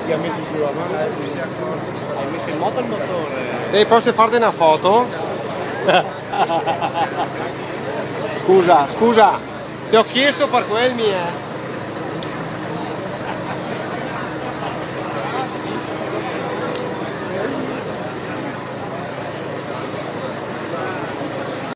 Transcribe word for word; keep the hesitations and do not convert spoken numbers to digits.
Li ha messi sulla mano. Hai messo in moto il motore. Ehi, posso farti una foto? Scusa, scusa, ti ho chiesto per quel mio.